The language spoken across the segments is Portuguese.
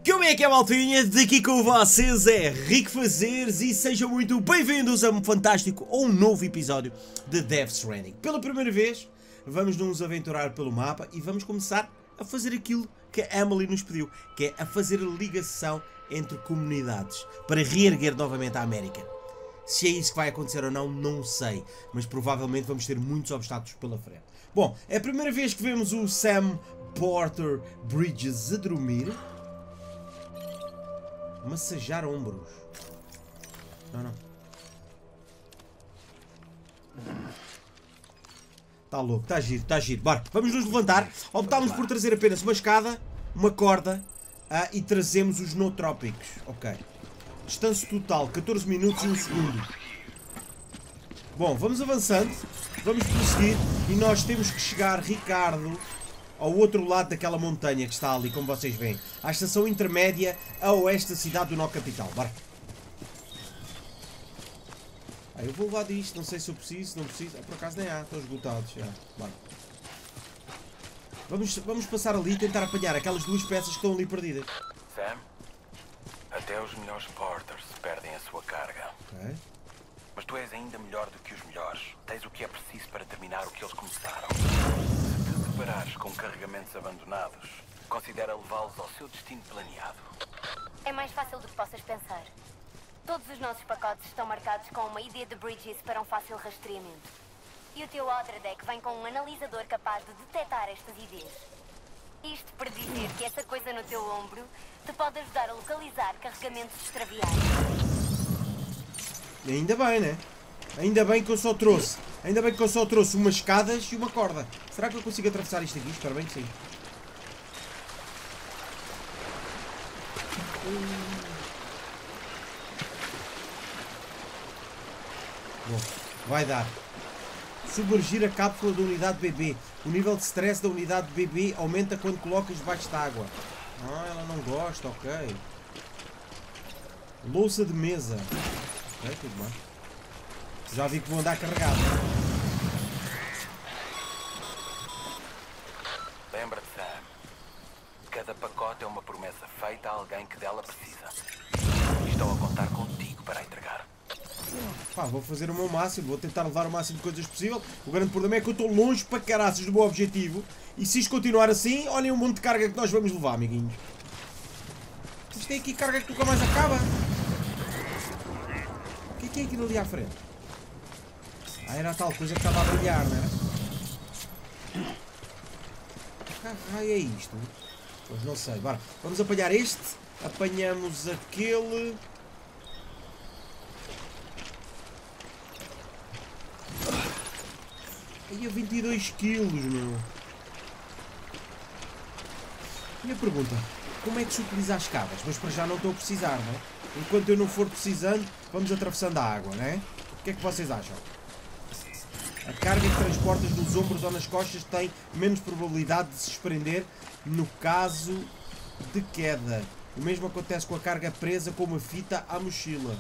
Como é que é, maltinha? Daqui com vocês é Rico Fazeres e sejam muito bem-vindos a um fantástico ou um novo episódio de Death Stranding. Pela primeira vez, vamos nos aventurar pelo mapa e vamos começar a fazer aquilo que a Emily nos pediu, que é a fazer a ligação entre comunidades para reerguer novamente a América. Se é isso que vai acontecer ou não, não sei, mas provavelmente vamos ter muitos obstáculos pela frente. Bom, é a primeira vez que vemos o Sam Porter Bridges a dormir. Massajar ombros. Não. Está louco, está giro. Bora, vamos nos levantar. Optámos por trazer apenas uma escada, uma corda e trazemos os nootrópicos. Ok. Distância total, 14 minutos e 1 segundo. Bom, vamos avançando. Vamos prosseguir. E nós temos que chegar, Ricardo, ao outro lado daquela montanha que está ali, como vocês veem. À estação intermédia a oeste da cidade do nó capital. Bora. Eu vou levar disto. Não sei se eu preciso, não preciso. Por acaso nem há. Estão esgotados. Bora. Vamos passar ali e tentar apanhar aquelas duas peças que estão ali perdidas. Sam, até os melhores porters perdem a sua carga. Ok. Mas tu és ainda melhor do que os melhores. Tens o que é preciso para terminar o que eles começaram. Se parares com carregamentos abandonados, considera levá-los ao seu destino planeado. É mais fácil do que possas pensar. Todos os nossos pacotes estão marcados com uma ID de Bridges para um fácil rastreamento. E o teu Odra Deck vem com um analisador capaz de detectar estas IDs. Isto para dizer que essa coisa no teu ombro te pode ajudar a localizar carregamentos extraviados. Ainda bem, né? Ainda bem que eu só trouxe umas escadas e uma corda. Será que eu consigo atravessar isto aqui? Espero bem que sim. Bom, vai dar. Submergir a cápsula da unidade BB. O nível de stress da unidade BB aumenta quando colocas debaixo de água. Ela não gosta, ok. Louça de mesa. Ok, tudo bem. Já vi que vou andar carregado. Lembra-te, Sam. Cada pacote é uma promessa feita a alguém que dela precisa. E estou a contar contigo para a entregar. Pá, vou fazer o meu máximo. Vou tentar levar o máximo de coisas possível. O grande problema é que eu estou longe para caraças do meu objetivo. E se isto continuar assim, olhem o monte de carga que nós vamos levar, amiguinhos. Isto tem aqui carga que nunca mais acaba. O que é aquilo ali à frente? Era a tal coisa que estava a brilhar, não era? Que raio é isto? Pois não sei, bora. Vamos apanhar este. Apanhamos aquele. Aí a 22 quilos, meu. Minha pergunta. Como é que se utiliza as escadas? Mas para já não estou a precisar, não é? Enquanto eu não for precisando, vamos atravessando a água, não é? O que é que vocês acham? A carga que transportas nos ombros ou nas costas tem menos probabilidade de se desprender no caso de queda. O mesmo acontece com a carga presa com uma fita à mochila.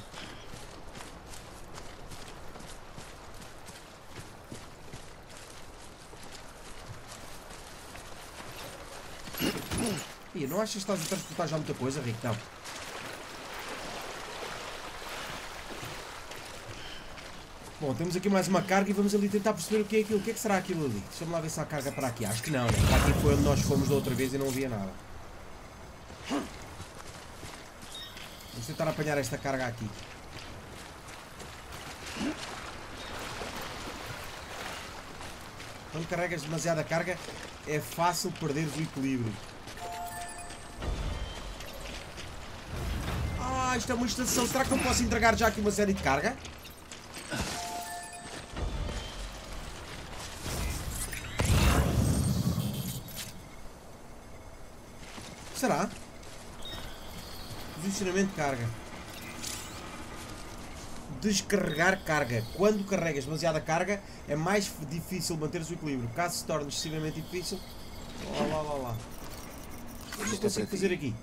E não achas que estás a transportar já muita coisa, Rico? Não. Bom, temos aqui mais uma carga e vamos ali tentar perceber o que é aquilo. O que é que será aquilo ali? Deixa-me lá ver se há carga para aqui. Acho que não, né? Para aqui foi onde nós fomos da outra vez e não havia nada. Vamos tentar apanhar esta carga aqui. Quando carregas demasiada carga, é fácil perder o equilíbrio. Isto é uma estação. Será que eu posso entregar já aqui uma série de carga? Será? Posicionamento de carga. Descarregar carga. Quando carregas demasiada carga, é mais difícil manter o equilíbrio. Caso se torne excessivamente difícil... Lá. O que eu consigo fazer aqui?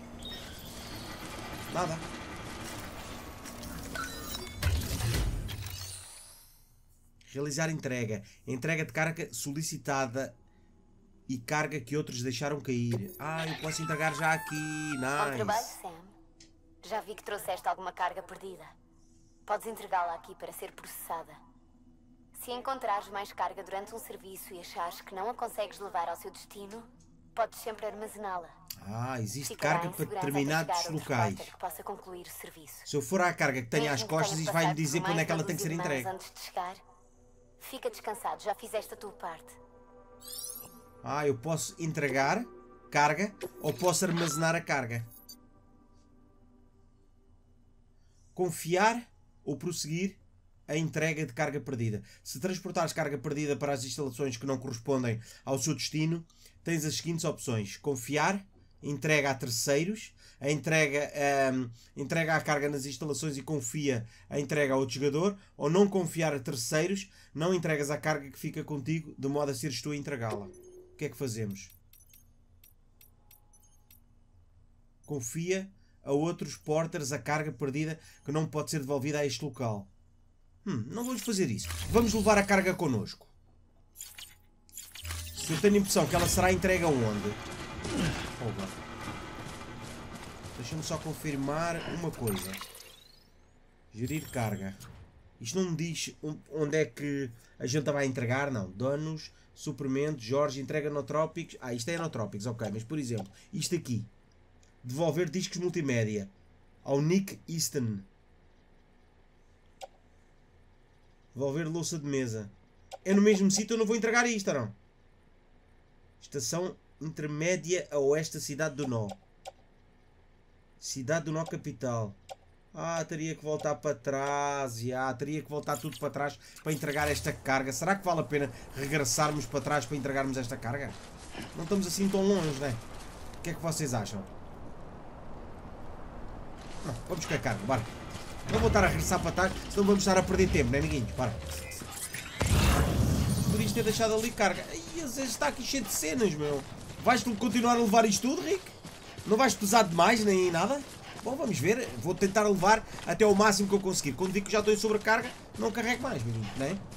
Nada. Realizar entrega. Entrega de carga solicitada e carga que outros deixaram cair. Ah, eu posso entregar já aqui. Bom trabalho, Nice. Sam. Já vi que trouxeste alguma carga perdida. Podes entregá-la aqui para ser processada. Se encontrares mais carga durante um serviço e achares que não a consegues levar ao seu destino, podes sempre armazená-la. Ah, existe Ficará carga em para segurança determinados até chegar outro locais. repórter que possa concluir o serviço. Se eu for à carga que tenha às Mesmo que costas, tenha isso vai-me passado dizer por para onde é mais que ela uma tem que ser dúzia de mãos entregue. antes de chegar, fica descansado, já fizeste a tua parte. Ah, eu posso entregar carga ou posso armazenar a carga. Confiar ou prosseguir a entrega de carga perdida. Se transportares carga perdida para as instalações que não correspondem ao seu destino, tens as seguintes opções. Confiar, entrega a terceiros, entrega a carga nas instalações e confia a entrega a outro jogador, ou não confiar a terceiros, não entregas a carga que fica contigo, de modo a seres tu a entregá-la. O que é que fazemos? Confia a outros porters a carga perdida que não pode ser devolvida a este local. Não vamos fazer isso. Vamos levar a carga connosco. Se eu tenho a impressão que ela será entregue aonde? Deixa-me só confirmar uma coisa. Gerir carga. Isto não me diz onde é que a gente vai entregar, não. Danos, suprimento, Jorge, entrega Notrópicos. Ah, isto é Notrópicos, ok. Mas, por exemplo, isto aqui. Devolver discos multimédia ao Nick Easton. Devolver louça de mesa. É no mesmo sítio, eu não vou entregar isto, não? Estação intermédia a oeste da Cidade do Nó. Cidade do Nó capital. Ah, teria que voltar para trás. Teria que voltar tudo para trás para entregar esta carga. Será que vale a pena regressarmos para trás para entregarmos esta carga? Não estamos assim tão longe, não é? O que é que vocês acham? Não, vamos com a carga, bora. Não vou estar a regressar para trás, senão vamos estar a perder tempo, não é, amiguinhos? Bora. Podias ter deixado ali carga. Ai, está aqui cheio de cenas, meu. Vais tu continuar a levar isto tudo, Rick? Não vais pesar demais nem nada? Bom, vamos ver. Vou tentar levar até ao máximo que eu conseguir. Quando digo que já estou em sobrecarga, não carrego mais, menino, não é?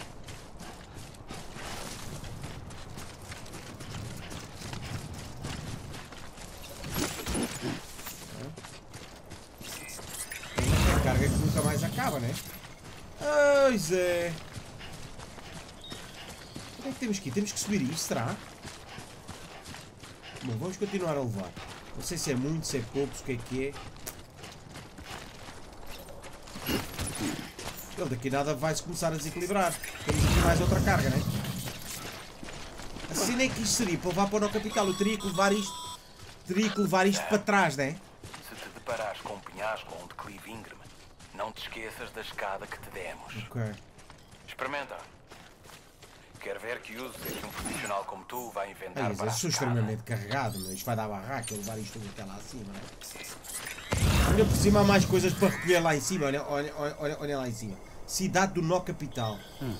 É carga que nunca mais acaba, né? Pois é. Onde é que temos que ir? Temos que subir isto, será? Bom, vamos continuar a levar. Não sei se é muito, se é pouco, o que é. Ele daqui nada vai-se começar a desequilibrar. Temos aqui mais outra carga, né? Assim nem que isto seria para levar para o capital. Eu teria que levar isto. Teria que levar isto para trás, né? Se te deparares com um penhasco ou um declive íngreme, não te esqueças da escada que te demos. Ok. Experimenta. Quero ver que uses em que um profissional como tu vai inventar Ai, para eu a sou escada. extremamente carregado, mas isto vai dar barraca levar isto tudo até lá acima, né? Ainda por cima há mais coisas para recolher lá em cima. Olha lá em cima. Cidade do Nó capital.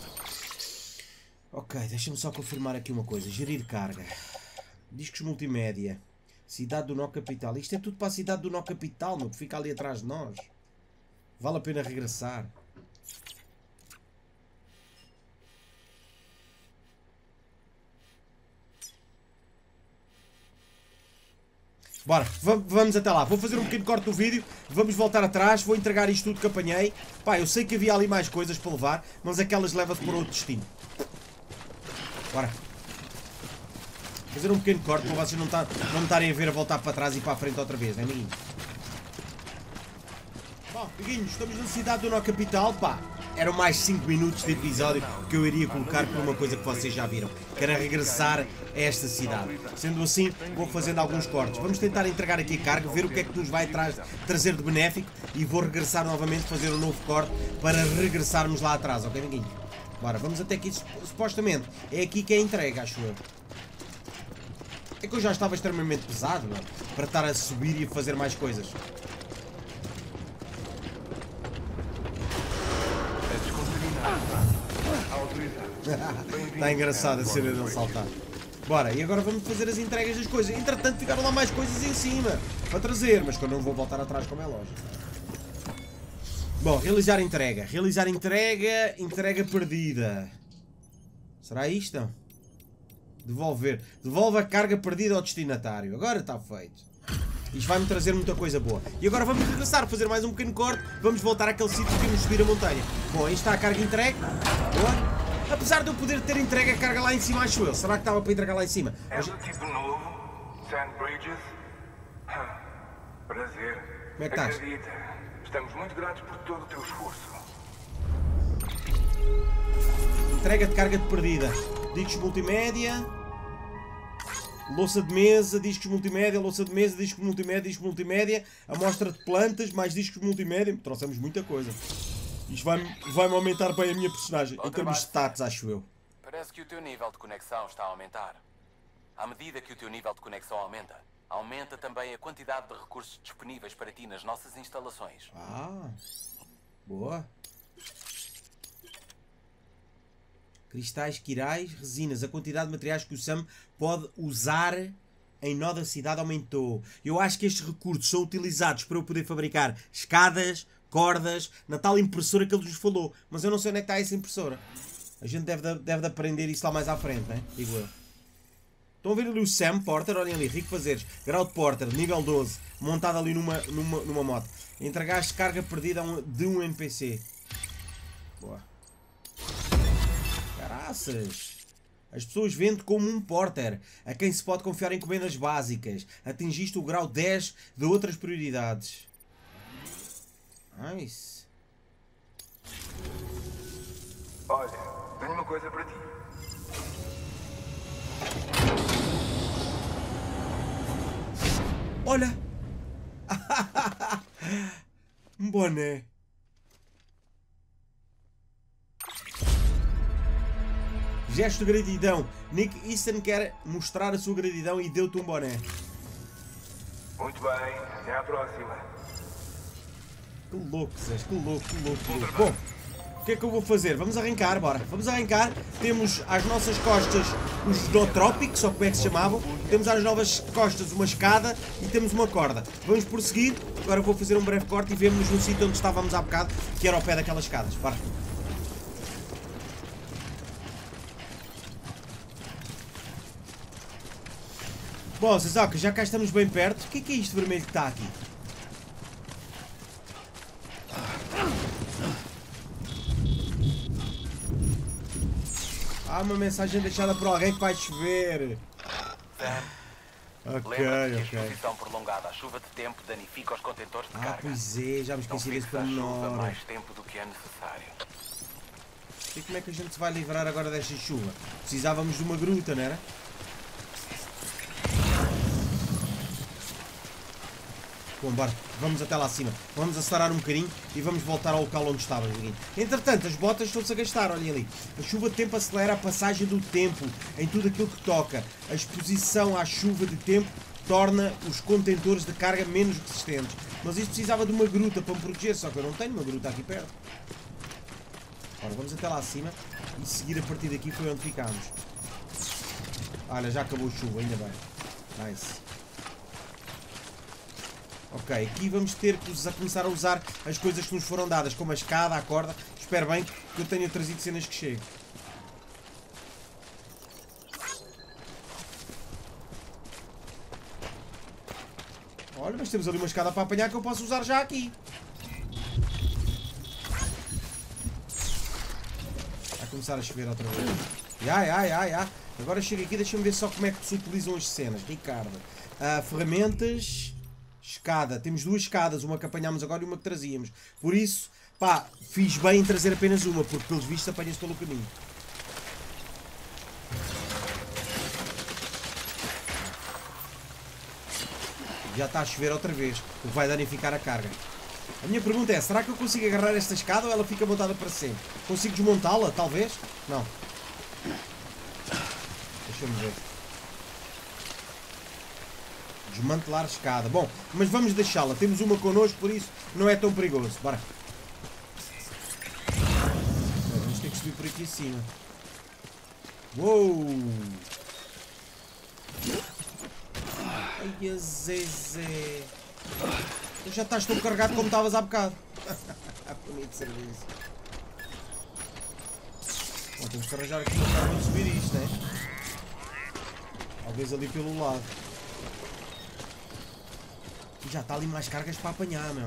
Ok, deixa-me só confirmar aqui uma coisa. Gerir carga. Discos multimédia. Cidade do Nó capital. Isto é tudo para a cidade do Nó capital, meu, que fica ali atrás de nós. Vale a pena regressar. Bora, vamos até lá. Vou fazer um pequeno corte do vídeo. Vamos voltar atrás. Vou entregar isto tudo que apanhei. Pá, eu sei que havia ali mais coisas para levar, mas aquelas levam-se para outro destino. Bora. Fazer um pequeno corte para vocês não me estarem a ver a voltar para trás e para a frente outra vez, não é, amiguinhos? Bom, amiguinhos, estamos na cidade do Nó capital, pá. Eram mais 5 minutos de episódio que eu iria colocar por uma coisa que vocês já viram, que era regressar a esta cidade. Sendo assim, vou fazendo alguns cortes. Vamos tentar entregar aqui a carga, ver o que é que nos vai trazer de benéfico e vou regressar novamente, fazer um novo corte para regressarmos lá atrás, ok, amiguinhos? Bora, vamos até aqui, supostamente, é aqui que é a entrega, acho eu. É que eu já estava extremamente pesado, mano, para estar a subir e a fazer mais coisas. Está engraçado a cena dele saltar. Bora, e agora vamos fazer as entregas das coisas. Entretanto ficaram lá mais coisas em cima para trazer, mas que eu não vou voltar atrás como é lógico. Bom, realizar entrega. Realizar entrega. Entrega perdida. Será isto? Devolver. Devolve a carga perdida ao destinatário. Agora está feito. Isto vai-me trazer muita coisa boa. E agora vamos regressar, fazer mais um pequeno corte. Vamos voltar àquele sítio que íamos subir a montanha. Bom, aí está a carga entregue. Boa. Apesar de eu poder ter entregue a carga lá em cima, acho eu. Será que estava para entregar lá em cima? És o tipo novo? Sand Bridges? Prazer. Como é que estás? Acredita, estamos muito gratos por todo o teu esforço. Entrega de carga de perdida. Discos multimédia. Louça de mesa, discos multimédia, louça de mesa, discos multimédia, amostra de plantas, mais discos multimédia. Trouxemos muita coisa. Isto vai-me aumentar bem a minha personagem, em termos de stats, acho eu. Parece que o teu nível de conexão está a aumentar. À medida que o teu nível de conexão aumenta, aumenta também a quantidade de recursos disponíveis para ti nas nossas instalações. Ah, boa. Cristais, quirais, resinas. A quantidade de materiais que o Sam pode usar em nó da cidade aumentou. Eu acho que estes recursos são utilizados para eu poder fabricar escadas, cordas, na tal impressora que ele nos falou. Mas eu não sei onde é que está essa impressora. A gente deve de aprender isso lá mais à frente, né? Digo eu. Estão a ver ali o Sam Porter? Olhem ali, Rico Fazeres. Grau de Porter, nível 12. Montado ali numa moto. Entregaste carga perdida de um NPC. Boa. Caraças. As pessoas vendem como um porter, a quem se pode confiar em encomendas básicas. Atingiste o grau 10 de outras prioridades. Nice. Olha, tenho uma coisa para ti. Olha. Um boné. Gesto de gratidão. Nick Easton quer mostrar a sua gratidão e deu-te um boné. Muito bem, até à próxima. Que louco, Zé, que louco, que louco, que louco. Bom, o que é que eu vou fazer? Vamos arrancar, bora. Vamos arrancar. Temos às nossas costas os Snowtropics, ou como é que se chamavam. Temos às novas costas uma escada e temos uma corda. Vamos prosseguir. Agora vou fazer um breve corte e vemos-nos no sítio onde estávamos há bocado, que era ao pé daquelas escadas. Bora. Bom, Sazoca, já cá estamos bem perto. O que é isto vermelho que está aqui? Há uma mensagem deixada por alguém que vai chover. Sam, Ok, lembra-te que a ok. exposição prolongada à chuva de tempo danifica os contentores de carga. Pois é, já me Não esqueci desse fixa a chuva pormenor. mais tempo do que é necessário. E como é que a gente se vai livrar agora desta chuva? Precisávamos de uma gruta, não era? Bom, bora, vamos até lá acima. Vamos acelerar um bocadinho e vamos voltar ao local onde estava. Entretanto, as botas estão-se a gastar, olhem ali. A chuva de tempo acelera a passagem do tempo em tudo aquilo que toca. A exposição à chuva de tempo torna os contentores de carga menos resistentes. Mas isto precisava de uma gruta para me proteger, só que eu não tenho uma gruta aqui perto. Ora, vamos até lá acima e seguir a partir daqui foi onde ficámos. Olha, já acabou a chuva, ainda bem. Nice. Ok, aqui vamos ter que começar a usar as coisas que nos foram dadas, como a escada, a corda. Espero bem que eu tenha trazido cenas que cheguem. Olha, mas temos ali uma escada para apanhar que eu posso usar já aqui. Vai começar a chover outra vez. Ya. Agora chega aqui, deixa-me ver só como é que se utilizam as cenas. Ricardo. Ferramentas... Escada, temos duas escadas, uma que apanhámos agora e uma que trazíamos. Por isso, pá, fiz bem em trazer apenas uma, porque pelos vistos apanha-se pelo caminho. Já está a chover outra vez, o que vai danificar a carga. A minha pergunta é, será que eu consigo agarrar esta escada ou ela fica montada para sempre? Consigo desmontá-la, talvez? Não. Deixa-me ver. Desmantelar a escada. Bom, mas vamos deixá-la. Temos uma connosco, por isso não é tão perigoso. Bora. Vamos ter que subir por aqui acima. Uou! Ai, a Zezé. Tu já estás tão carregado como estavas há bocado. Bonito serviço. Bom, temos que arranjar aqui uma forma de subir isto, não é? Talvez ali pelo lado. E já está ali mais cargas para apanhar, meu.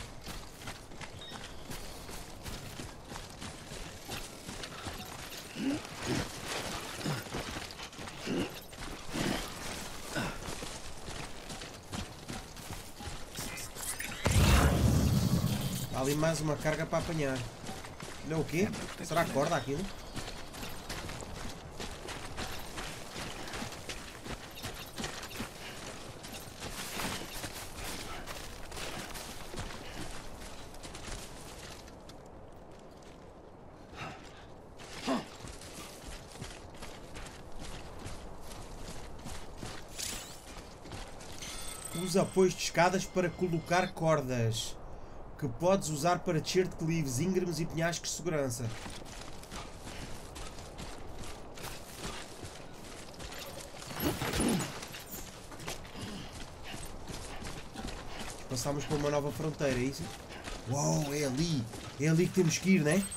Há ali mais uma carga para apanhar. Olha o quê? Será que corda aquilo? Usa apoios de escadas para colocar cordas, que podes usar para descer declives, íngremes e penhascos de segurança. Passámos por uma nova fronteira, é isso? Uau, é ali! É ali que temos que ir, não é?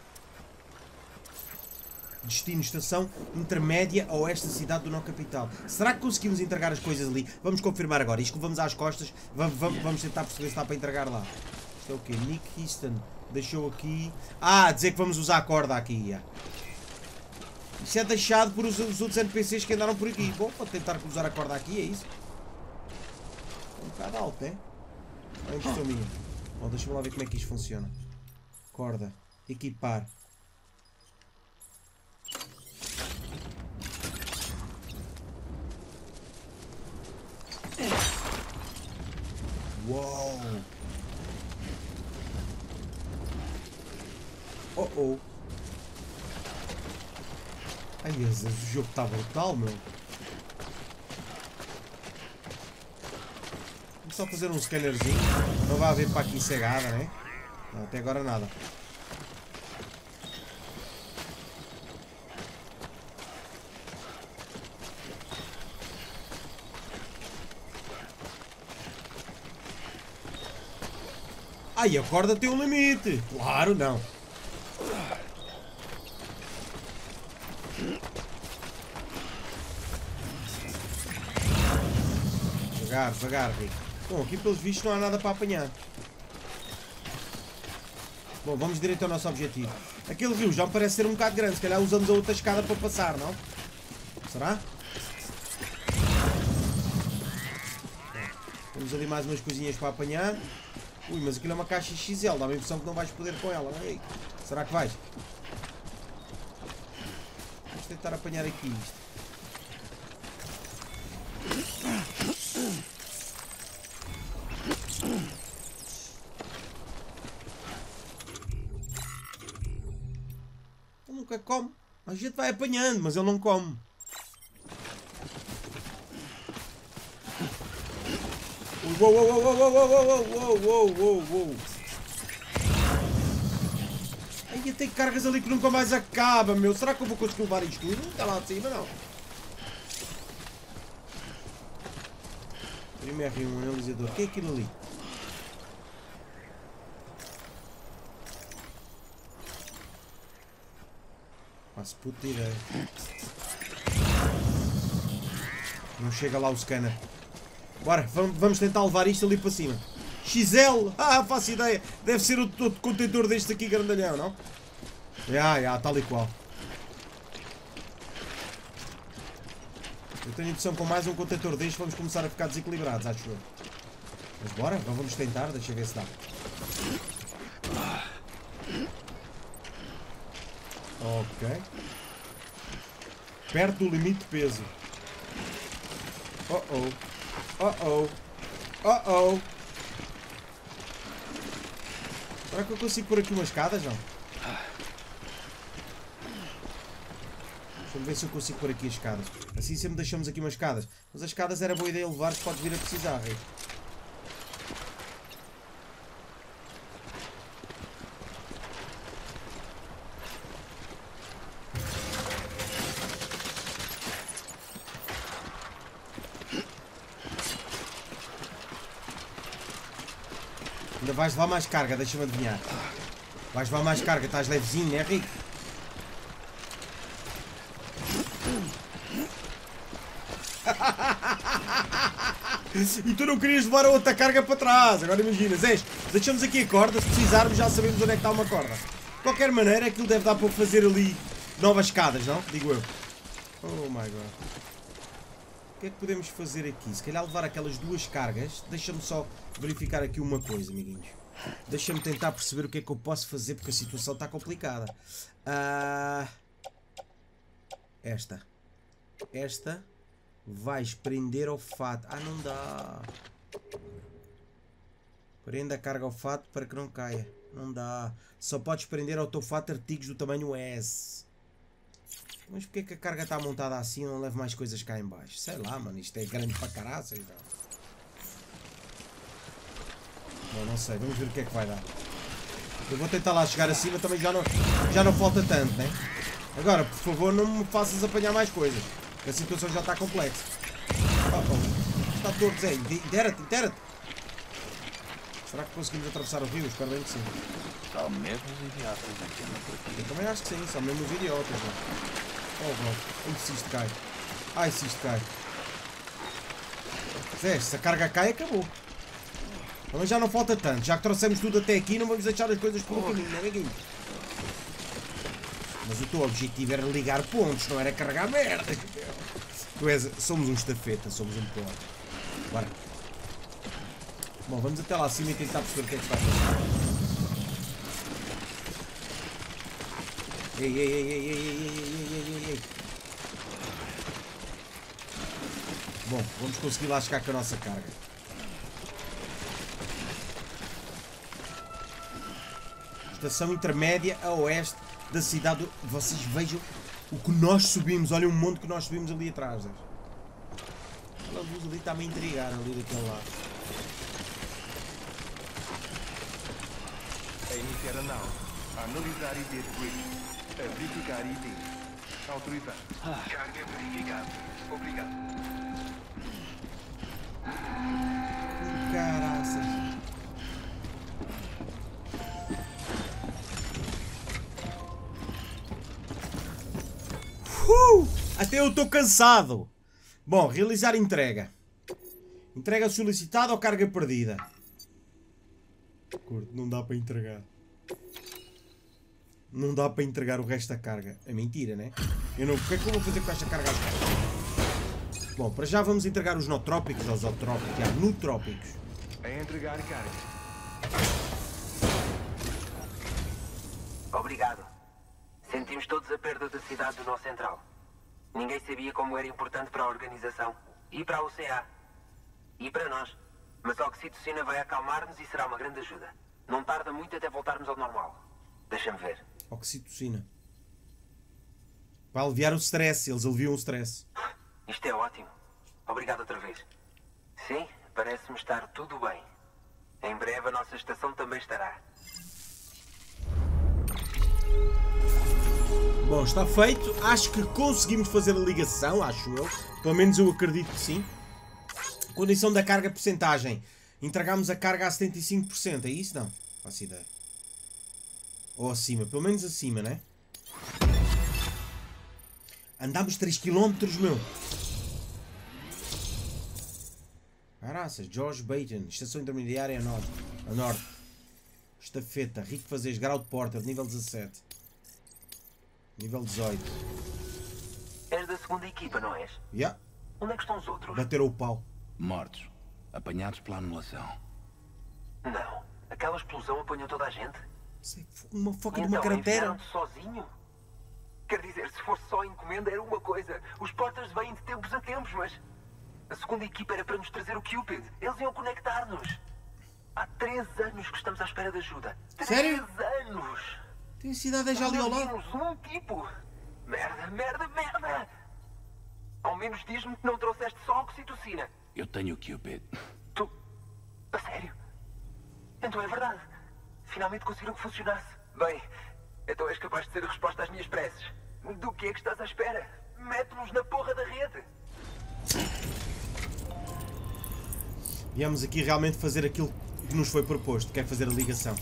Destino, estação intermédia a oeste da cidade do nó capital. Será que conseguimos entregar as coisas ali? Vamos confirmar agora. Isto que vamos às costas. Vamos tentar perceber se está para entregar lá. Isto é o quê? Nick Easton deixou aqui... Ah, dizer que vamos usar a corda aqui. Yeah. Isto é deixado por os outros NPCs que andaram por aqui. Bom, vou tentar usar a corda aqui, é isso? É um bocado alto, é? É impressão minha. Bom, deixa-me lá ver como é que isto funciona. Corda. Equipar. Uou! Oh oh! Ai Jesus, o jogo está brutal, meu! Vamos só fazer um scannerzinho. Não vai haver para aqui cegada, né? Não, até agora nada. Ai, a corda tem um limite. Claro, não. Devagar, devagar, Rick. Bom, aqui pelos vistos não há nada para apanhar. Bom, vamos direito ao nosso objetivo. Aquele rio já me parece ser um bocado grande. Se calhar usamos a outra escada para passar, não? Será? Temos ali mais umas coisinhas para apanhar. Ui, mas aquilo é uma caixa XL, dá-me a impressão que não vais poder com ela. Ei, será que vais? Vamos tentar apanhar aqui isto. Ele nunca come. A gente vai apanhando, mas ele não come. Uou, uou, uou, uou, uou, uou, uou, uou, uou, uou. Ai, tem cargas ali que nunca mais acaba, meu. Será que eu vou conseguir levar isto tudo? Não está lá de cima, não. Primeiro um analisador. O que é aquilo ali? Faço puta ideia. Não chega lá o scanner. Bora, vamos tentar levar isto ali para cima. XL! Ah, faço ideia. Deve ser o contentor deste aqui grandalhão, não? Já, tal e qual. Eu tenho a impressão que com mais um contentor deste vamos começar a ficar desequilibrados, acho eu. Mas bora, vamos tentar, deixa eu ver se dá. Ok. Perto do limite de peso. Oh oh. Oh oh. Oh oh. Será que eu consigo pôr aqui umas escadas, não? Deixa-me ver se eu consigo pôr aqui as escadas. Assim sempre deixamos aqui umas escadas. Mas as escadas era boa ideia levar, se podes vir a precisar, Rei. Ainda vais levar mais carga, deixa-me adivinhar. Vais levar mais carga, estás levezinho, né, Rico? E tu não querias levar a outra carga para trás. Agora imagina, Zés, deixamos aqui a corda. Se precisarmos já sabemos onde é que está uma corda. De qualquer maneira, aquilo deve dar para fazer ali novas escadas, não? Digo eu. Oh my god. O que é que podemos fazer aqui? Se calhar levar aquelas duas cargas. Deixa-me só verificar aqui uma coisa, amiguinhos. Deixa-me tentar perceber o que é que eu posso fazer, porque a situação está complicada. Esta vais prender ao fato. Ah, não dá. Prenda a carga ao fato para que não caia. Não dá. Só podes prender ao teu fato artigos do tamanho S. Mas porquê que a carga está montada assim e não leva mais coisas cá em baixo? Sei lá, mano. Isto é grande para caraças. Bom, não sei. Vamos ver o que é que vai dar. Eu vou tentar lá chegar acima. Também já não falta tanto, né? Agora, por favor, não me faças apanhar mais coisas. A situação já está complexa. Está torto, Zé. Intera-te. Será que conseguimos atravessar o rio? Espero bem que sim. Só mesmo os idiotas aqui no porquê. Eu também acho que sim. Só mesmo os idiotas. Não? Oh, não. Se isto cai. Ai, se isto cai. Zé, se a carga cai, acabou. Mas já não falta tanto. Já que trouxemos tudo até aqui, não vamos deixar as coisas pelo caminho, não é, amiguinho? Mas o teu objetivo era ligar pontos, não era carregar merda. Somos um estafeta, somos um pote. Bora. Bom, vamos até lá acima e tentar perceber o que é que se vai fazer. Ei. Bom, vamos conseguir lá chegar com a nossa carga. Estação intermédia a oeste da cidade. Vocês vejam o que nós subimos. Olha o monte que nós subimos ali atrás. Aquela luz ali está-me a intrigar ali daquele lado. A iniciar a nau. A analisar ID de bridge. A verificar ID. Autorizado. Carga verificada. Obrigado. Caraças. Até eu estou cansado. Bom, realizar entrega. Entrega solicitada ou carga perdida? Curto, não dá para entregar. Não dá para entregar o resto da carga. É mentira, né? O que é que eu vou fazer com esta carga? Bom, para já vamos entregar os nootrópicos aos otrópicos. Nutrópicos. A entregar carga. Obrigado. Sentimos todos a perda da cidade do nosso central. Ninguém sabia como era importante para a organização. E para a UCA. E para nós. Mas a oxitocina vai acalmar-nos e será uma grande ajuda. Não tarda muito até voltarmos ao normal. Deixa-me ver. Oxitocina. Para aliviar o stress. Eles aliviam o stress. Isto é ótimo. Obrigado outra vez. Sim, parece-me estar tudo bem. Em breve a nossa estação também estará. Bom, está feito. Acho que conseguimos fazer a ligação, acho eu. Pelo menos eu acredito que sim. Condição da carga, porcentagem. Entregamos a carga a 75%, é isso? Não, faço ideia. Ou acima, pelo menos acima, né? Andámos 3 km, meu. Caraças, George Baton, estação intermediária a norte. Estafeta, Rico Fazeres, grau de Porter, nível 17. Nível 18. És da segunda equipa, não és? Yeah. Onde é que estão os outros? Bateram o pau. Mortos. Apanhados pela anulação. Não. Aquela explosão apanhou toda a gente? Uma foca de então, uma cratera. enviaram-te sozinho? Quer dizer, se fosse só encomenda era uma coisa. Os Porters vêm de tempos a tempos, mas... A segunda equipa era para nos trazer o Cupid. Eles iam conectar-nos. Há 3 anos que estamos à espera de ajuda. 3 Sério? anos! Tem a cidade já ali ao lado. Um tipo. Merda! Ao menos diz-me que não trouxeste só oxitocina. Eu tenho o Cupid. Tu... A sério? Então é verdade. Finalmente conseguiram que funcionasse. Bem, então és capaz de ser a resposta às minhas preces. Do que é que estás à espera? Mete-nos na porra da rede. Viemos aqui realmente fazer aquilo que nos foi proposto. Quer fazer a ligação.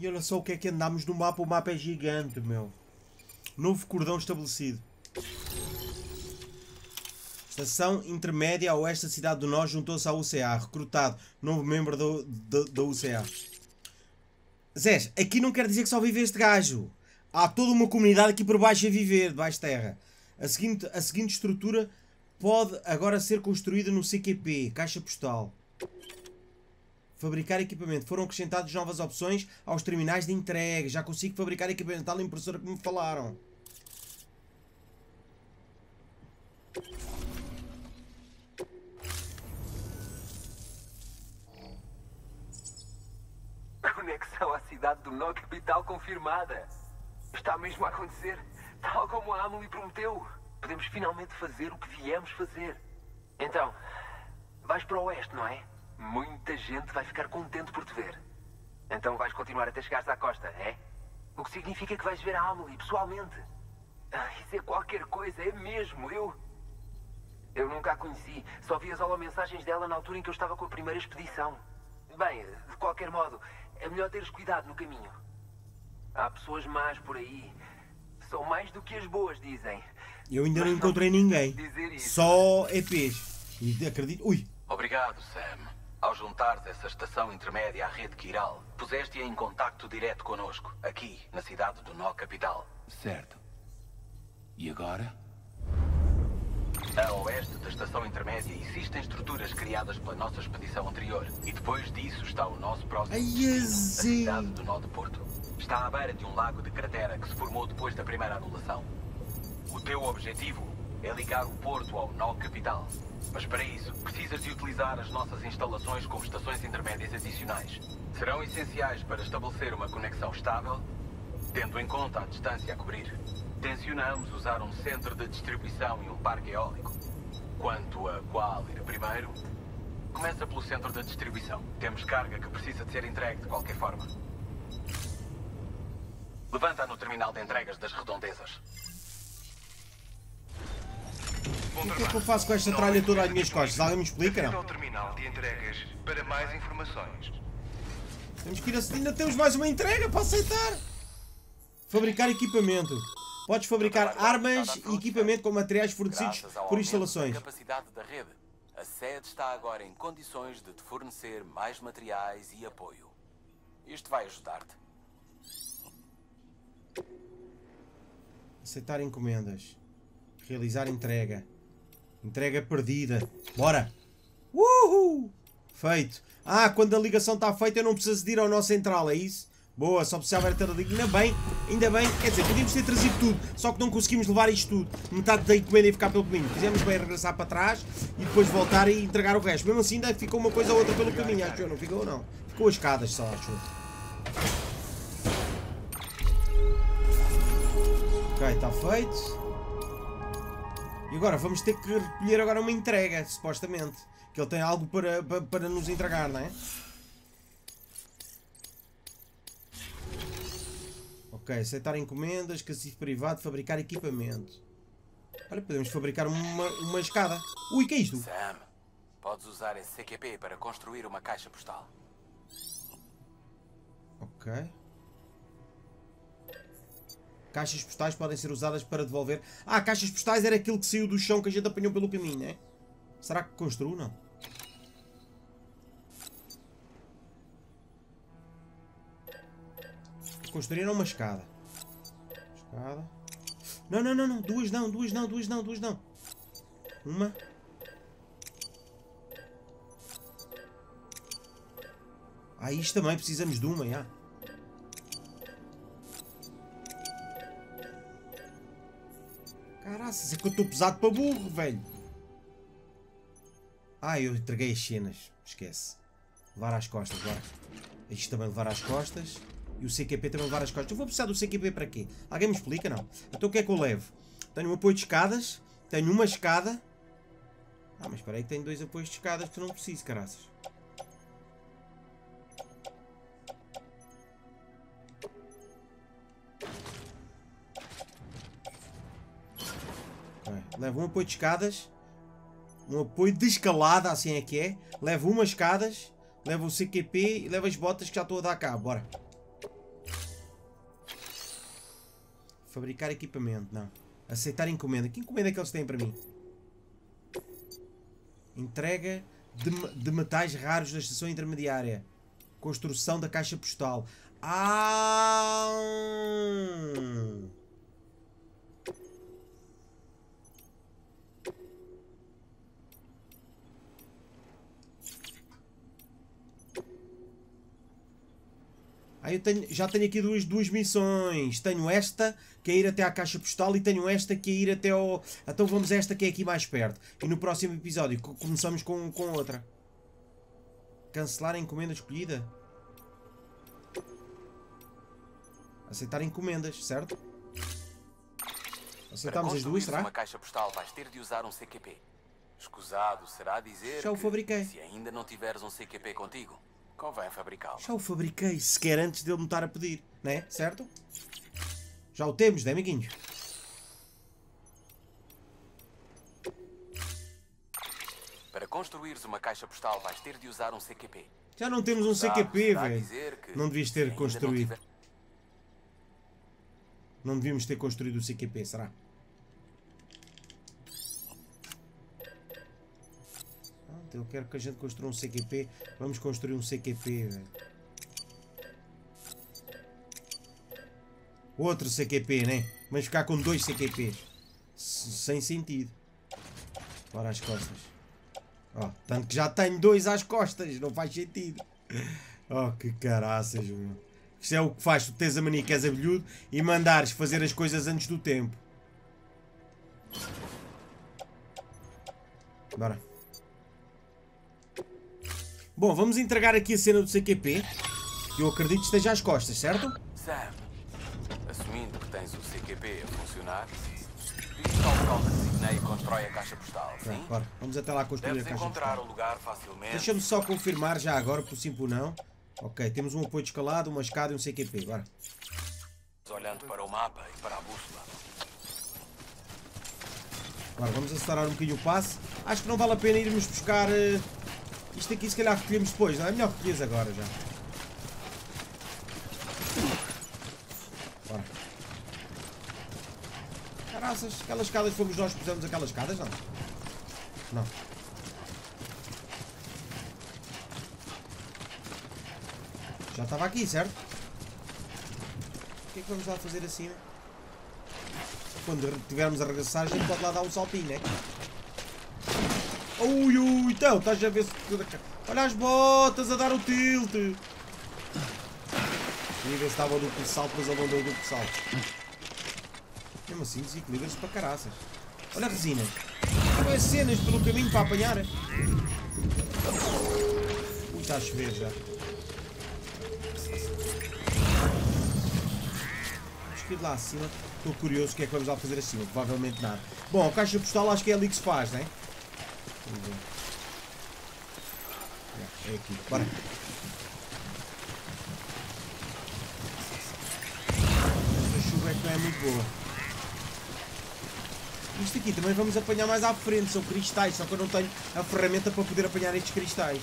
E olha só o que é que andámos no mapa. O mapa é gigante, meu. Novo cordão estabelecido. Estação intermédia a oeste da cidade do Nó juntou-se à UCA. Recrutado. Novo membro da UCA. Zés, aqui não quer dizer que só vive este gajo. Há toda uma comunidade aqui por baixo a viver, debaixo de terra. A seguinte estrutura pode agora ser construída no CQP. Caixa postal. Fabricar equipamento. Foram acrescentadas novas opções aos terminais de entrega. Já consigo fabricar equipamento. Tal impressora que me falaram. Conexão à cidade do Nó Capital confirmada. Está mesmo a acontecer, tal como a Amelie prometeu. Podemos finalmente fazer o que viemos fazer. Então, vais para o oeste, não é? Muita gente vai ficar contente por te ver. Então vais continuar até chegares à costa, é? O que significa que vais ver a Amelie pessoalmente. Isso é qualquer coisa, é mesmo. Eu nunca a conheci. Só vi as holomensagens dela na altura em que eu estava com a primeira expedição. Bem, de qualquer modo, é melhor teres cuidado no caminho. Há pessoas más por aí. São mais do que as boas, dizem. Eu ainda não encontrei ninguém. Só EPs. E acredito... Ui! Obrigado, Sam. Ao juntares essa estação intermédia à rede Kiral, puseste-a em contacto direto connosco, aqui, na cidade do Nó Capital. Certo. E agora? A oeste da estação intermédia existem estruturas criadas pela nossa expedição anterior. E depois disso está o nosso próximo destino, a cidade do Nó de Porto. Está à beira de um lago de cratera que se formou depois da primeira anulação. O teu objetivo é ligar o Porto ao Nó Capital. Mas para isso, precisas de utilizar as nossas instalações como estações intermédias adicionais. Serão essenciais para estabelecer uma conexão estável, tendo em conta a distância a cobrir. Tencionamos usar um centro de distribuição e um parque eólico. Quanto a qual ir primeiro, começa pelo centro de distribuição. Temos carga que precisa de ser entregue de qualquer forma. Levanta no terminal de entregas das redondezas. O que é que eu faço com esta tralha toda às minhas costas? Alguém me explica, não? Ao terminal de entregas para mais informações. Temos que ir a... Ainda temos mais uma entrega para aceitar. Fabricar equipamento. Podes fabricar armas e equipamento com materiais fornecidos por instalações. A capacidade da rede. A sede está agora em condições de te fornecer mais materiais e apoio. Isto vai ajudar-te. Aceitar encomendas. Realizar entrega. Entrega perdida. Bora! Uhul! Feito. Ah, quando a ligação está feita eu não preciso de ir ao nosso central, é isso? Boa, só precisava era ter ali. Ainda bem. Quer dizer, podíamos ter trazido tudo, só que não conseguimos levar isto tudo. Metade da encomenda ia ficar pelo caminho. Fizemos bem regressar para trás e depois voltar e entregar o resto. Mesmo assim ainda ficou uma coisa ou outra pelo caminho, acho eu. Não ficou, não. Ficou as escadas só, acho eu. Ok, está feito. E agora vamos ter que recolher agora uma entrega, supostamente. Que ele tem algo para nos entregar, não é? Ok, aceitar encomendas, cacifo privado, fabricar equipamento. Olha, podemos fabricar uma escada. Ui, que é isto? Sam, podes usar esse CQP para construir uma caixa postal. Ok. Caixas postais podem ser usadas para devolver... Ah, caixas postais era aquilo que saiu do chão que a gente apanhou pelo caminho, não é? Será que construo? Não. Construíram uma escada. Escada. Não. Duas não. Uma. Ah, isto também precisamos de uma, já. Caraças, é que eu estou pesado para burro, velho. Ah, eu entreguei as cenas. Esquece. Levar às costas, bora. Isto também levar às costas. E o CQP também levar às costas. Eu vou precisar do CQP para quê? Alguém me explica, não? Então o que é que eu levo? Tenho um apoio de escadas. Tenho uma escada. Ah, mas espera aí que tenho dois apoios de escadas que eu não preciso, caraças. Levo um apoio de escadas. Um apoio de escalada, assim é que é. Levo umas escadas. Levo o CQP e levo as botas que já estou a dar cá. Bora. Fabricar equipamento, não. Aceitar encomenda. Que encomenda é que eles têm para mim? Entrega de metais raros da estação intermediária. Construção da caixa postal. Ah! Eu já tenho aqui duas missões. Tenho esta, que é ir até à caixa postal, e tenho esta, que é ir até ao... Então vamos a esta, que é aqui mais perto. E no próximo episódio começamos com outra. Cancelar a encomenda escolhida. Aceitar encomendas, certo? Aceitamos as duas, será? Uma caixa postal vais ter de usar um CQP. Escusado será dizer já o fabriquei. Se ainda não tiveres um CQP contigo, convém fabricá-lo. Já o fabriquei, sequer antes dele me estar a pedir, né? Certo? Já o temos, né, amiguinhos? Para construires uma caixa postal vais ter de usar um CQP. Já não temos um CQP, velho. Não devias ter construído. Não devíamos ter construído o CQP, será? Eu quero que a gente construa um CQP. Vamos construir um CQP, velho. Outro CQP, né? Vamos ficar com 2 CQPs. Sem sentido. Para as costas. Oh, tanto que já tenho 2 às costas. Não faz sentido. Oh, que caraças, meu. Isto é o que faz tu teres a mania que és abelhudo e mandares fazer as coisas antes do tempo. Bora. Bom, vamos entregar aqui a cena do CQP. Que eu acredito que esteja às costas, certo? Sam, assumindo que tens o CQP a funcionar, diz ao local que designei e constrói a caixa postal, sim? Bora, vamos até lá construir Deves a caixa encontrar postal. o lugar facilmente. Deixa-me só confirmar já agora, por sim por não. Ok, temos um apoio de escalado, uma escada e um CQP, bora. Olhando para o mapa e para a bússola. Agora vamos acelerar um bocadinho o passo. Acho que não vale a pena irmos buscar... Isto aqui se calhar recolhemos depois, não é? Melhor recolheres agora já. Bora. Caraças, aquelas escadas fomos nós que pusemos aquelas escadas, não? Não. Já estava aqui, certo? O que é que vamos lá fazer acima? Quando tivermos a regressar, a gente pode lá dar um saltinho, né? Ui, ui, então, estás a ver se... Olha as botas a dar o tilt! Queria ver se estava o duplo salto, mas ele não deu o duplo salto. Mesmo assim, desequilibra-se para caraças. Olha a resina. Não é cenas pelo caminho para apanhar. Ui, está a chover já. Vamos ir lá acima. Estou curioso o que é que vamos lá fazer acima. Provavelmente nada. Bom, a caixa postal acho que é ali que se faz, não é? É aqui, bora. A chuva é que não é muito boa. Isto aqui também vamos apanhar mais à frente, são cristais, só que eu não tenho a ferramenta para poder apanhar estes cristais.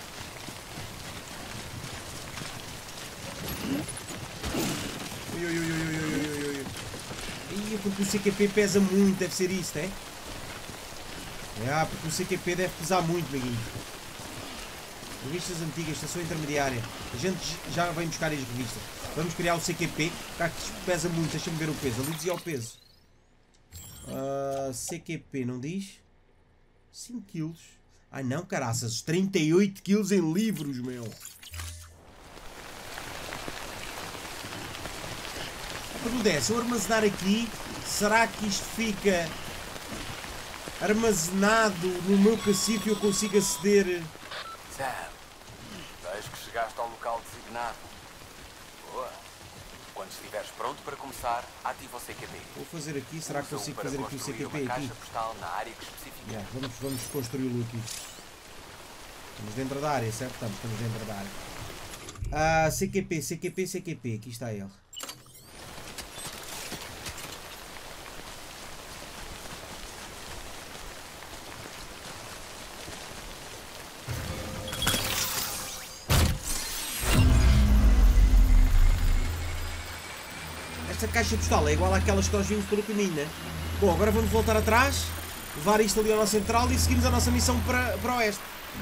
Ui, ui, ui, ui, ui, ui, ui, ui. Ih, porque o CQP pesa muito, deve ser isso, não é? Porque o CQP deve pesar muito, amiguinho. Revistas antigas, estação intermediária. A gente já vem buscar as revistas. Vamos criar o CQP, porque isto pesa muito. Deixa-me ver o peso. Ali dizia o peso. CQP, não diz? 5 kg. Ai não, caraças. 38 kg em livros, meu. A pergunta é, se eu armazenar aqui, será que isto fica... armazenado no meu cacife e eu consigo aceder... Sam, vejo que chegaste ao local designado. Boa. Quando estiveres pronto para começar, ativa o CQP. Vou fazer aqui, será que consigo fazer aqui o CQP aqui? Caixa postal na área que especifica. Vamos construí-lo aqui. Estamos dentro da área, certo? Estamos dentro da área. CQP, aqui está ele. Esta caixa postal é igual àquelas que nós vimos pelo caminho, né? Bom, agora vamos voltar atrás, levar isto ali ao nosso central e seguimos a nossa missão para o oeste.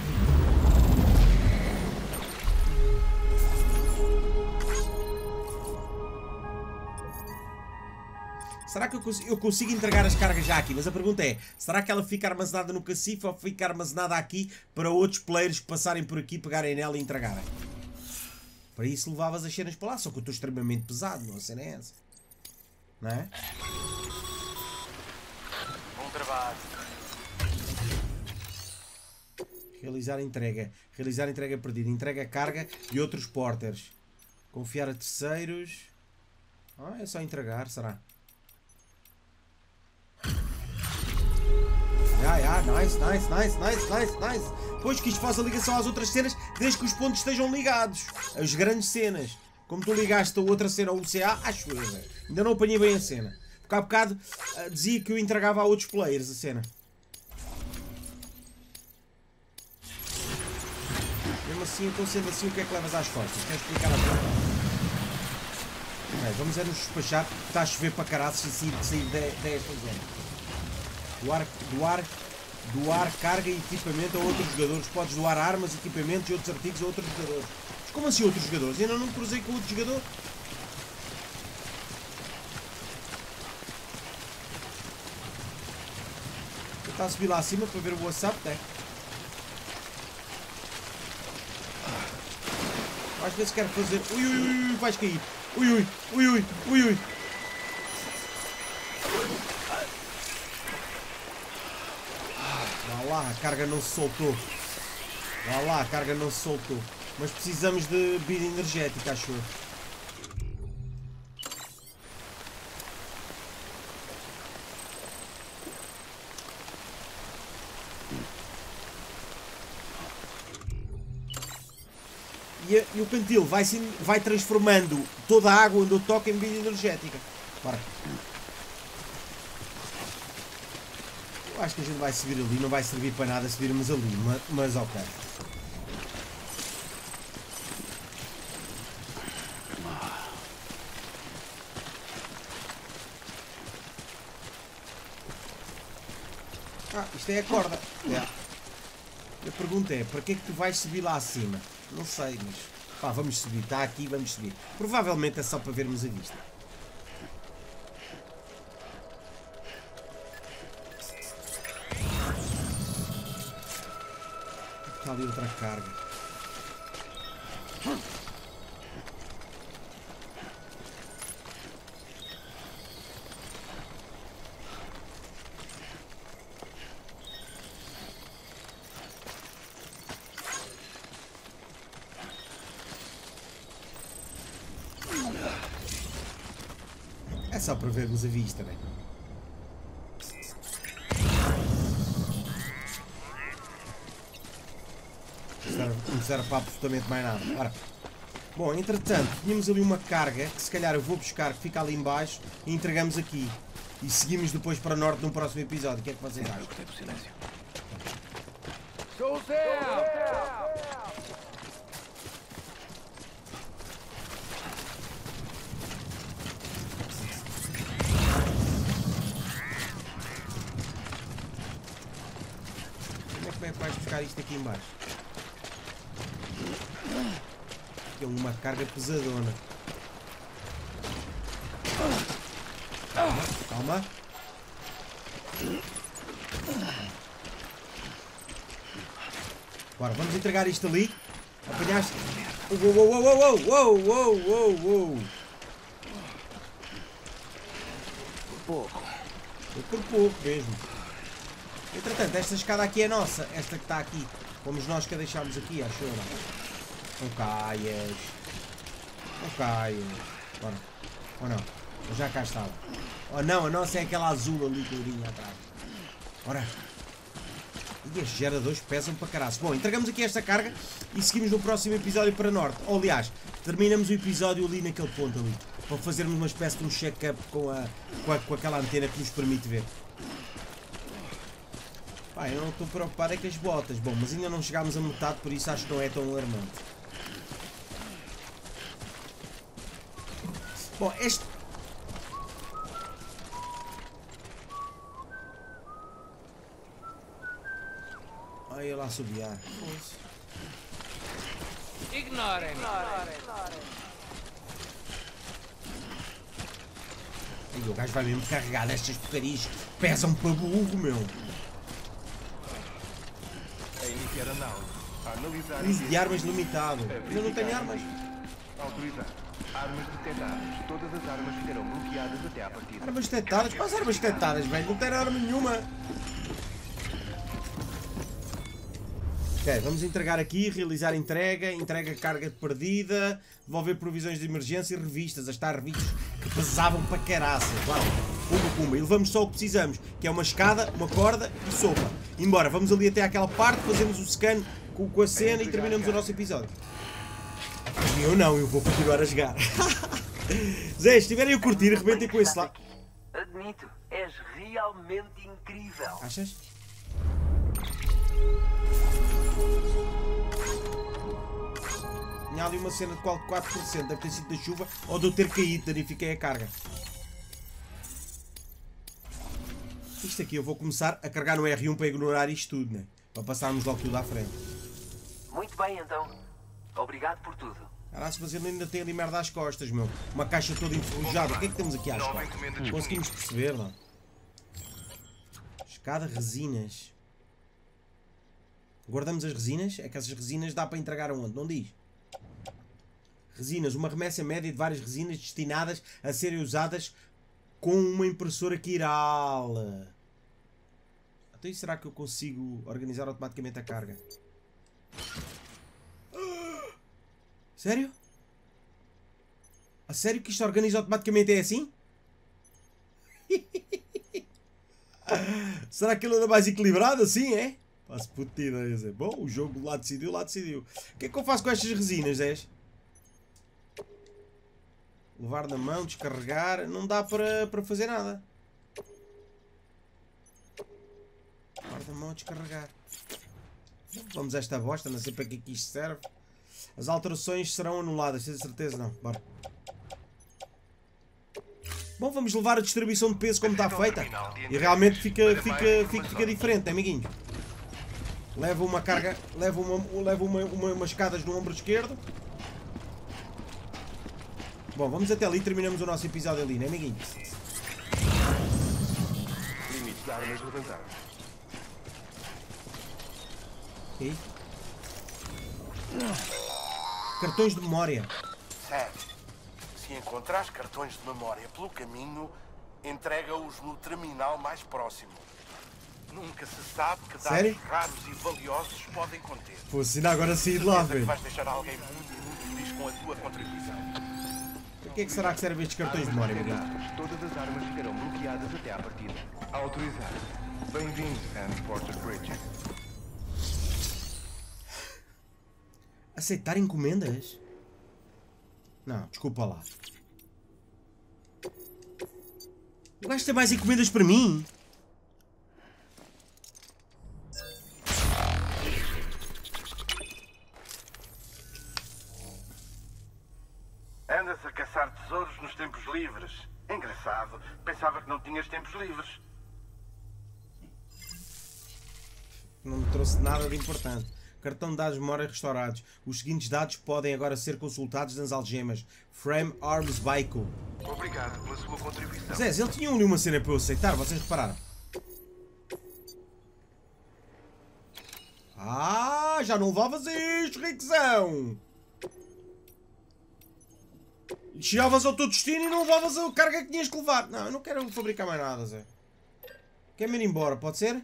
Será que eu consigo entregar as cargas já aqui? Mas a pergunta é, será que ela fica armazenada no cacifo ou fica armazenada aqui para outros players que passarem por aqui, pegarem nela e entregarem? Para isso levavas as cenas para lá, só que eu estou extremamente pesado, não, a cena é essa. Não é? Bom trabalho. Realizar entrega. Realizar entrega perdida. Entrega carga e outros porters. Confiar a terceiros. Ah, é só entregar, será? Nice. Pois que isto faz a ligação às outras cenas desde que os pontos estejam ligados. As grandes cenas. Como tu ligaste a outra cena ao UCA, acho eu, velho. Ainda não apanhei bem a cena. Porque há bocado dizia que eu entregava a outros players a cena. Mesmo assim, então sendo assim, o que é que levas às costas? Queres explicar a tua? Ok, vamos é nos despachar. Está a chover para caraças e sair desta zona. Doar carga e equipamento a outros jogadores. Podes doar armas, equipamentos e outros artigos a outros jogadores. Mas como assim outros jogadores? Ainda não me cruzei com outro jogador. Eu estava a subir lá acima para ver o WhatsApp, tem? Às vezes quero fazer... Ui, vais cair. Ui. Vá lá, a carga não se soltou. Mas precisamos de bebida energética, acho eu. E o cantil vai transformando toda a água onde eu toco em bebida energética. Bora. Eu acho que a gente vai subir ali, não vai servir para nada subirmos ali, mas ok. Ah, isto é a corda. A pergunta é, para que é que tu vais subir lá acima? Não sei, mas... Pá, vamos subir. Está aqui, vamos subir. Provavelmente é só para vermos a vista. Está ali outra carga. É só para vermos a vista, né? Não serve para absolutamente mais nada. Ora. Bom, entretanto, tínhamos ali uma carga que se calhar eu vou buscar, que fica ali em baixo, e entregamos aqui. E seguimos depois para o norte num próximo episódio. O que é que vocês acham? Como é que vais buscar isto aqui em baixo? É uma carga pesadona. Calma. Bora, vamos entregar isto ali. Apanhaste. Uou. Pouco. Foi por pouco mesmo. Entretanto, esta escada aqui é nossa. Esta que está aqui. Fomos nós que a deixámos aqui, acho eu. Não caias. Bora. Ou não? Eu já cá estava. Oh não, a nossa é aquela azul ali que eu vinha atrás. Ora. E estes geradores pesam para caralho. Bom, entregamos aqui esta carga e seguimos no próximo episódio para norte. Ou, aliás, terminamos o episódio ali naquele ponto ali. Para fazermos uma espécie de um check-up com aquela antena que nos permite ver. Pá, eu não estou preocupado é com as botas. Bom, mas ainda não chegámos a metade, por isso acho que não é tão alarmante. Bom, Ai, eu lá assobiar. Ignorem. Ai, o gajo vai mesmo carregar nestas porcarias. Pesam para burro, meu. A iniciar análise. A analisar Uso de armas limitado. Eu não tenho armas. Autorizar. Armas detectadas. Todas as armas ficarão bloqueadas até à partida. Armas detectadas? Quais armas detectadas, velho? Não tem arma nenhuma. Ok, vamos entregar aqui, realizar entrega, entrega carga perdida, devolver provisões de emergência e revistas, as tais revistas que pesavam para caraças. Claro, pumba. E levamos só o que precisamos, que é uma escada, uma corda e sopa. Embora, vamos ali até àquela parte, fazemos o scan com a cena e terminamos o nosso episódio. Eu não, eu vou continuar a jogar. Zé, se estiverem a curtir, arrebentem com esse lado. Admito, és realmente incrível. Achas? Tinha ali uma cena de 4%, deve ter sido da chuva ou de eu ter caído, danifiquei a carga. Isto aqui eu vou começar a carregar no R1 para ignorar isto tudo, né? Para passarmos logo tudo à frente. Muito bem, então. Obrigado por tudo. Caraca, mas ele ainda tem ali merda às costas, meu. Uma caixa toda enferrujada. O que é que temos aqui às costas? Conseguimos perceber, não? Escada, resinas. Guardamos as resinas? É que essas resinas dá para entregar aonde? Não diz. Resinas. Uma remessa média de várias resinas destinadas a serem usadas com uma impressora Kiral. Então será que eu consigo organizar automaticamente a carga? Sério? A sério que isto organiza automaticamente é assim? Será que ele anda mais equilibrado assim, é? Faço puta ideia, Zé. Bom, o jogo lá decidiu, lá decidiu. O que é que eu faço com estas resinas, Zé? Levar na mão, descarregar. Não dá para fazer nada. Levar na mão, descarregar. Vamos a esta bosta, não sei para que é que isto serve. As alterações serão anuladas, tenho certeza não. Bora. Bom, vamos levar a distribuição de peso como está feita. E realmente fica diferente, né, amiguinho? Leva uma carga, leva umas escadas no ombro esquerdo. Bom, vamos até ali e terminamos o nosso episódio ali, né, amiguinho? Limites de armas levantados. Ok. Cartões de memória. Sério, se encontrares cartões de memória pelo caminho, entrega-os no terminal mais próximo. Nunca se sabe que dados raros e valiosos podem conter. Pô, se não agora sair de lá, velho. Vais deixar alguém muito feliz com a tua contribuição. Para que é que será que servem estes cartões de memória, amiguinho? Todas as armas ficarão bloqueadas até à partida. Autorizar. Bem-vindos a Porter Bridge. Aceitar encomendas? Não, desculpa lá. O gajo tem mais encomendas para mim? Andas a caçar tesouros nos tempos livres. Engraçado. Pensava que não tinhas tempos livres. Não me trouxe nada de importante. Cartão de dados de memória restaurados. Os seguintes dados podem agora ser consultados nas algemas. Frame Arms Baiko. Obrigado pela sua contribuição. Zé, ele tinha ali uma cena para eu aceitar, vocês repararam? Ah, já não levavas isto, riquezão! Chegavas ao teu destino e não levavas a carga que tinhas que levar. Não, eu não quero fabricar mais nada, Zé. Quer-me ir embora, pode ser?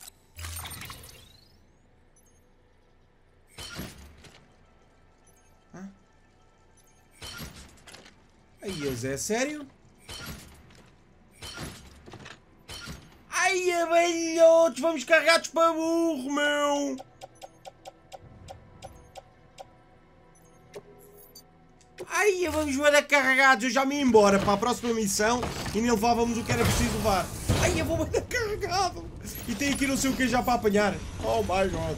Ai, Zé, sério? Ai, velhotes, vamos carregados para burro, meu! Ai, vamos ver carregados, eu já me ia embora para a próxima missão e nem levávamos o que era preciso levar. Ai, eu vou ver carregado! E tem aqui não sei o que já para apanhar. Oh my god!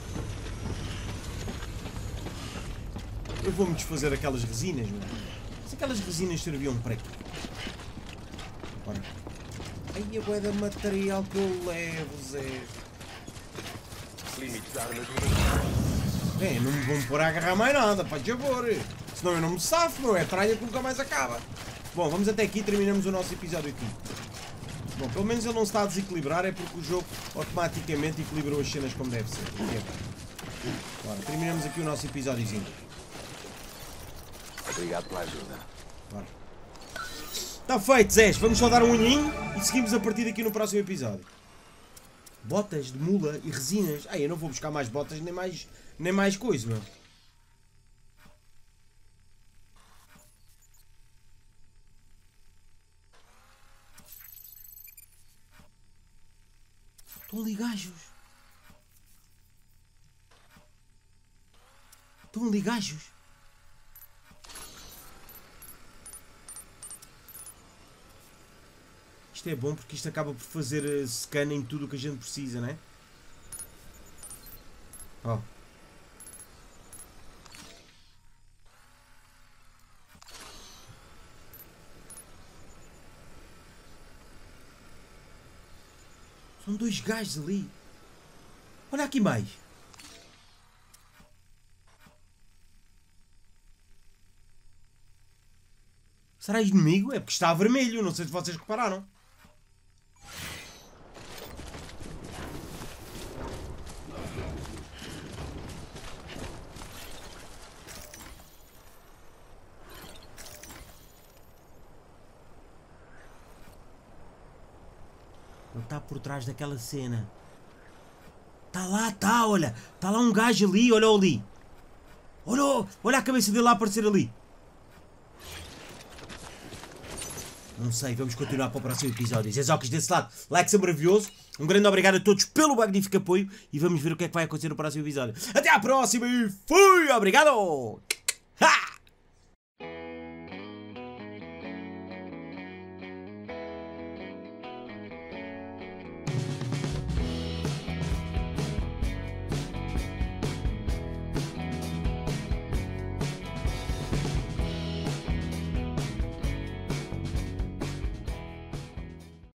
Eu vou-me desfazer aquelas resinas, meu. Aquelas resinas serviam para quê? Ora. Ai, a bué da material que eu levo, Zé. Limites da armadura. É, não me vão pôr a agarrar mais nada, faz favor. Senão eu não me safo, meu. É tralha que nunca mais acaba. Bom, vamos até aqui e terminamos o nosso episódio aqui. Bom, pelo menos ele não se está a desequilibrar, é porque o jogo automaticamente equilibrou as cenas como deve ser. Bora, terminamos aqui o nosso episódiozinho. Obrigado pela ajuda. Bora. Está feito, Zés. Vamos só dar um olhinho e seguimos a partir daqui no próximo episódio. Botas de mula e resinas. Ai, eu não vou buscar mais botas nem mais coisa, meu. Estão ali gajos. Estão ali gajos. Isto é bom porque isto acaba por fazer scan em tudo o que a gente precisa, né? Ó. São dois gajos ali. Olha aqui mais. Será inimigo? É porque está vermelho. Não sei se vocês repararam. Ele está por trás daquela cena. Está lá, está, olha. Está lá um gajo ali, olha ali. Olha a cabeça dele a aparecer ali. Não sei, vamos continuar para o próximo episódio. Zezocas desse lado, like é maravilhoso. Um grande obrigado a todos pelo magnífico apoio. E vamos ver o que é que vai acontecer no próximo episódio. Até à próxima e fui! Obrigado!